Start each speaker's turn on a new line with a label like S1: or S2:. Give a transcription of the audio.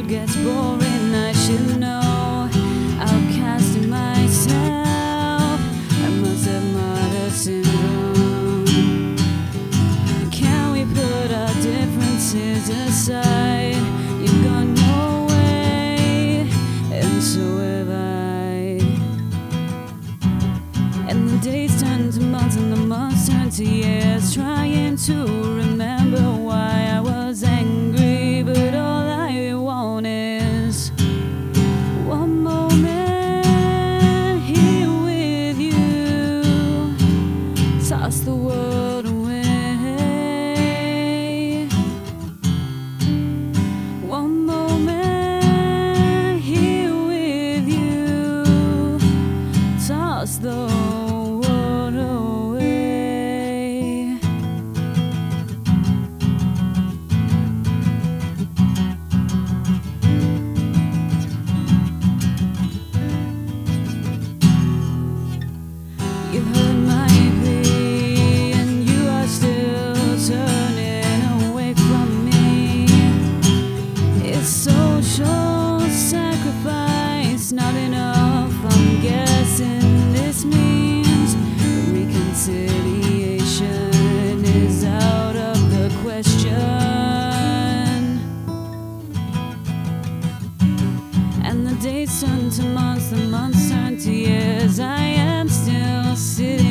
S1: gets boring, I should know. Outcasting myself, I must have martyr syndrome. Can we put our differences aside? You've gone your way, and so have I. And the days turn to months, and the months turn to years, trying to remember why I was angry. But all I want is one moment here with you. Toss the world away. One moment here with you. Toss the world away. You heard my plea, and you are still turning away from me. It's social sacrifice, not enough. I'm guessing this means reconciliation is out of the question. And the days turn to months, the months turn to years. I am still sitting